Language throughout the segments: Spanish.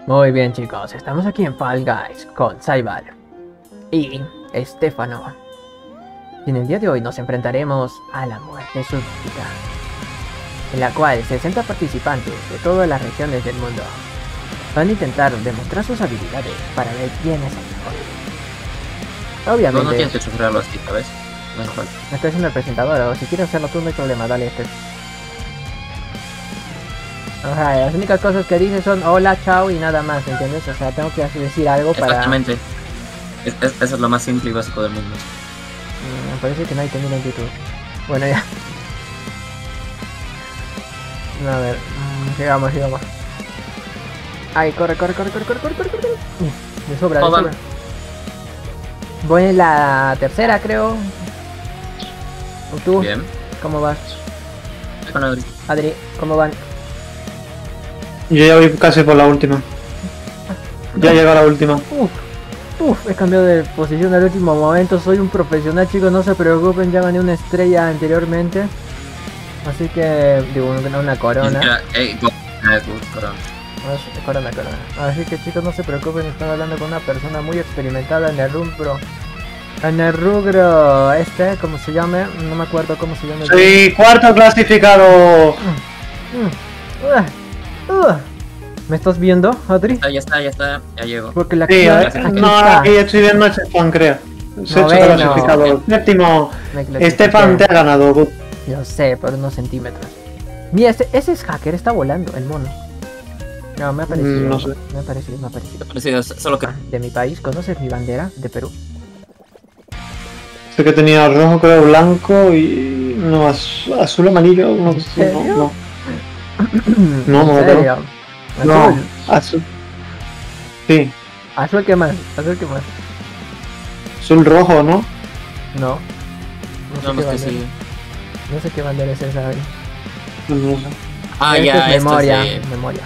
Muy bien, chicos, estamos aquí en Fall Guys con Saibal y Estefano. Y en el día de hoy nos enfrentaremos a la muerte súbita, en la cual 60 participantes de todas las regiones del mundo van a intentar demostrar sus habilidades para ver quién es el mejor. Obviamente. No tienes que sufrirlo así, ¿sabes? No hace falta. Me estoy siendo el presentador, o si quieres hacerlo tú no hay problema, dale este. Ajá, las únicas cosas que dice son hola, chao y nada más, ¿entiendes? O sea, tengo que decir algo para... Exactamente. Eso es lo más simple y básico del mundo. Me parece que nadie te mira en YouTube. Bueno, ya. A ver, sigamos. Ay, corre. Me sobra, Oh, me sobra. Voy en la tercera, creo. ¿Y tú? Bien. ¿Cómo vas? Estoy con Adri. Adri, ¿cómo van? Yo ya voy casi por la última. Ya llega la última. He cambiado de posición al último momento. Soy un profesional, chicos, no se preocupen. Ya gané una estrella anteriormente. Así que, digo, una corona. Corona. Así que, chicos, no se preocupen. Estoy hablando con una persona muy experimentada en el rubro. En el rubro ¿cómo se llame? No me acuerdo cómo se llama. Soy cuarto clasificado. ¿Me estás viendo, Adri? Ya está, ya llego. Porque la Sí, aquí estoy viendo a Estefan, creo. Sexto Noveno. clasificado. Séptimo. Estefan te ha ganado. Yo sé, por unos centímetros. Mira, ese es hacker, está volando, el mono. No, me ha parecido. No sé. Me ha parecido. Parecido, solo que... De mi país, ¿conoces mi bandera? De Perú. Sé que tenía rojo, creo, blanco y... No, azul, amarillo, no sé. No, ¿En serio? No, ¿Azul? azul. Sí, ¿Azul qué más? azul rojo, ¿no? No. No, más qué que bandera. sí. No sé qué bandera es esa. No sé. Ah, Esta ya, es memoria. esto es Memoria.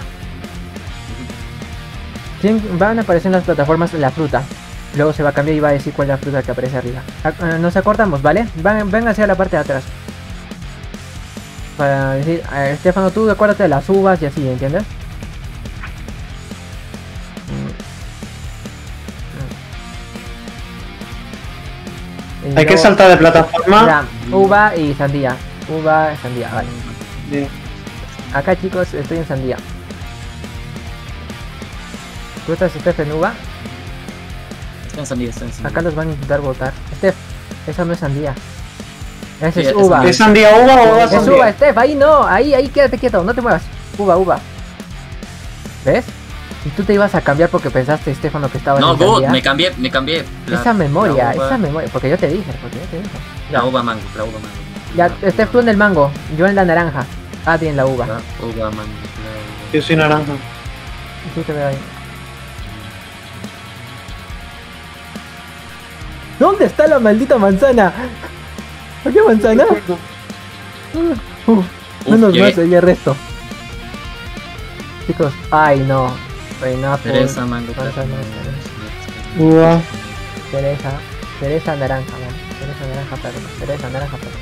Van a aparecer en las plataformas la fruta. Luego se va a cambiar y va a decir cuál es la fruta que aparece arriba. Nos acordamos, ¿vale? Ven hacia la parte de atrás. Para decir, Estefano, tú acuérdate de las uvas y así, ¿entiendes? Y Hay que luego, saltar de plataforma. mira, uva y sandía. Vale. Bien. Acá, chicos, estoy en sandía. ¿Tú estás, Steph, en uva? Está encendido. Acá los van a intentar botar. Steph, esa no es sandía. Esa Sí, es es uva. ¿Es sandía uva o uva Es sandía? uva, Steph, ahí no. Ahí quédate quieto, no te muevas. Uva. ¿Ves? Y tú te ibas a cambiar porque pensaste, Estefano, que estaba No, en good, sandía. me cambié. Esa memoria. uva- Porque yo te dije. La uva mango. Ya, Steph, tú en el mango, yo en la naranja. Adi en la uva. La uva mango. Yo soy naranja. Sí te veo ahí. ¿Dónde está la maldita manzana? ¿Por qué manzana? Menos llegué. más, ya resto. Chicos, ay no. Pineapple, Cereza, mango, manzana, Uva. cereza, naranja, man. Cereza, naranja, plátano.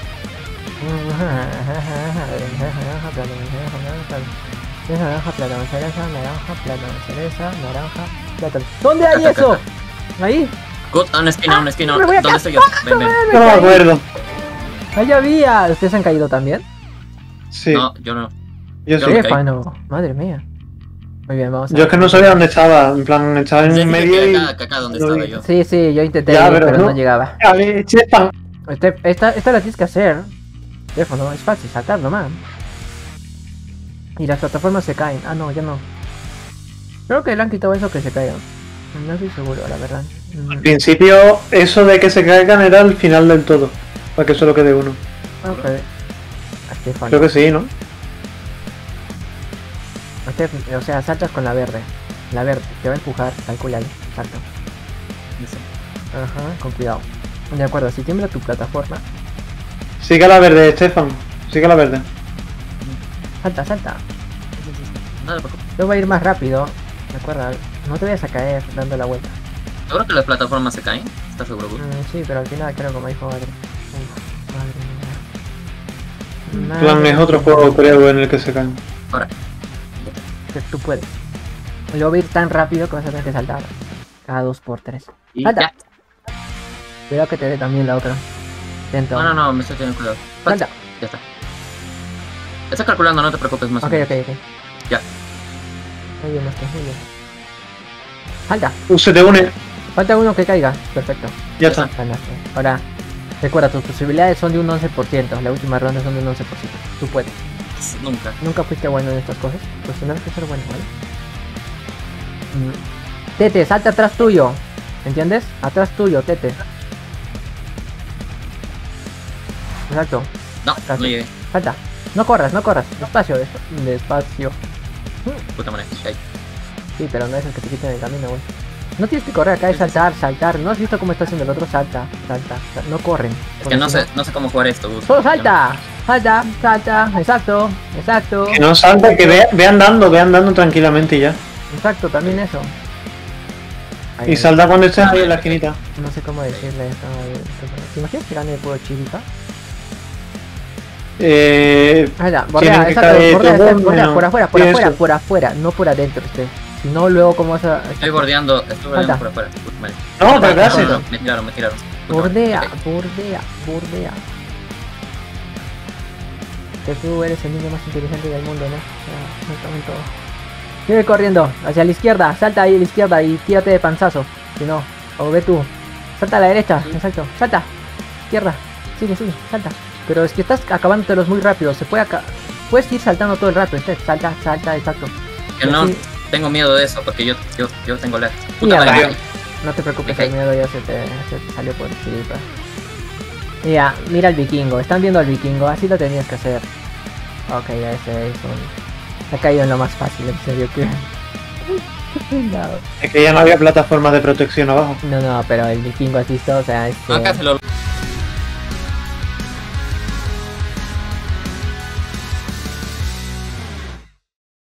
Cereza, naranja, plátano. ¿Dónde hay eso? Ahí. Good, a una esquina. me voy a ¿Dónde estoy yo? Ven. No me acuerdo. Allá había. ¿Ustedes han caído también? Sí, No, yo no. yo sí. me caí. Estefano, madre mía. Muy bien, vamos a Yo es que no sabía dónde estaba. En plan, estaba en Pensé medio y... que acá donde estaba yo. Sí, yo intenté Ya, ir, pero pero no no. llegaba. A ver, Estefan. Esta la tienes que hacer. Teléfono, es fácil, saltarlo, man. Y las plataformas se caen. Ah, no, ya no. Creo que le han quitado eso que se caigan. No estoy seguro, la verdad. Al principio, eso de que se caigan era el final del todo. Para que solo quede uno. Ok. Estefano. Creo que sí, ¿no? O sea, saltas con la verde. La verde, te va a empujar, calcula ahí. Salto. Ajá, con cuidado. De acuerdo, si tiembla tu plataforma. Sigue a la verde, Estefan. Sigue a la verde. Salta. Nada, poco. Luego va a ir más rápido. De acuerdo, no te vayas a caer dando la vuelta. ¿Seguro que las plataformas se caen? ¿Estás seguro, Good? Sí, pero al final creo como dijo Adri. Madre mía. Plan es otro juego, creo, en el que se caen. Ahora. Que tú puedes. Luego va a ir tan rápido que vas a tener que saltar cada 2x3. Y Salta. ya. Cuidado que te dé también la otra. Atento. No, me estoy teniendo cuidado. Salta. Ya está. Está calculando, no te preocupes más. o Ok. menos. Ya. Muy bien, muy bien. Salta. Se te une. Falta uno que caiga. Perfecto. Ya está. Ganaste. Ahora, recuerda, tus posibilidades son de un 11%. La última ronda son de un 11%. Tú puedes. Nunca. Nunca fuiste bueno en estas cosas. Pues tendrás que ser bueno, ¿vale? Tete, salta atrás tuyo. ¿Entiendes? Atrás tuyo, Tete. Exacto. No, Casi. no llegué. Salta. No corras. Despacio. Despacio. Puta madre. Ahí. Sí, pero no es el que te quiten el camino, güey. No tienes que correr acá, es saltar. ¿No has visto cómo está haciendo el otro? Salta. No corren. Es que no sé cómo jugar esto, Gus. ¡Solo salta! Salta. Exacto. Que no salta, que ve andando tranquilamente y ya. Exacto, también eso. Ahí, Y salta cuando estés ahí en la esquinita. no sé cómo decirle esto. ¿Te imaginas que gane el juego chiripa? Allá, bordea, Tienen que exacto, caer bordea, todo, bordea, bueno, por afuera, no por adentro, Si no, luego cómo vas a... Estoy bordeando Falta. por afuera. Puta madre. No, te das No, me tiraron. Puta Bordea. madre. Que tú eres el niño más inteligente del mundo, ¿no? Exactamente todo. Sigue corriendo, hacia la izquierda, salta ahí a la izquierda y tírate de panzazo. Si no, o ve tú. Salta a la derecha, exacto, salta. Izquierda, sigue, salta. Pero es que estás acabándotelos muy rápido, puedes ir saltando todo el rato, salta, exacto. Que no Sí. tengo miedo de eso porque yo tengo lag. Puta Mierda. madre. No te preocupes, Ok. el miedo ya se te salió por chiripa. Mira al vikingo, están viendo al vikingo, así lo tenías que hacer. Ok, ya ese es un... Ha caído en lo más fácil, en serio que... No, Es que ya no había plataformas de protección abajo. pero el vikingo has visto, o sea, Acá se lo